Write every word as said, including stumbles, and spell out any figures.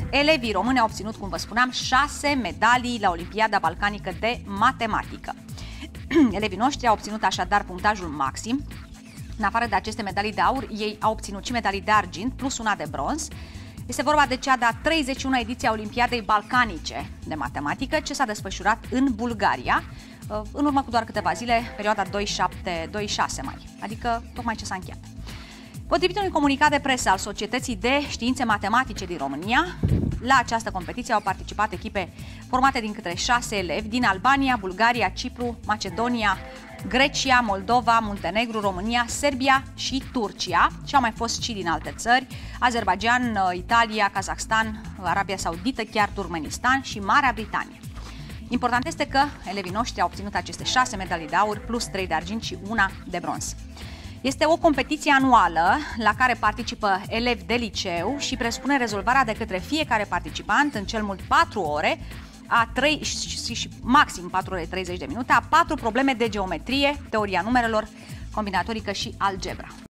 elevii români au obținut, cum vă spuneam, șase medalii la Olimpiada Balcanică de Matematică. Elevii noștri au obținut așadar punctajul maxim. În afară de aceste medalii de aur, ei au obținut și medalii de argint, plus una de bronz. Este vorba de cea de-a treizeci și una ediție a Olimpiadei Balcanice de Matematică, ce s-a desfășurat în Bulgaria, în urmă cu doar câteva zile, perioada doi șapte doi șase mai, adică tocmai ce s-a încheiat. Potrivit unui comunicat de presă al Societății de Științe Matematice din România, la această competiție au participat echipe formate din câte șase elevi din Albania, Bulgaria, Cipru, Macedonia, Grecia, Moldova, Muntenegru, România, Serbia și Turcia, și au mai fost și din alte țări, Azerbaijan, Italia, Kazakhstan, Arabia Saudită, chiar Turkmenistan și Marea Britanie. Important este că elevii noștri au obținut aceste șase medalii de aur, plus trei de argint și una de bronz. Este o competiție anuală la care participă elevi de liceu și presupune rezolvarea de către fiecare participant în cel mult patru ore, a trei și, și maxim patru ore treizeci de minute, a patru probleme de geometrie, teoria numerelor, combinatorică și algebra.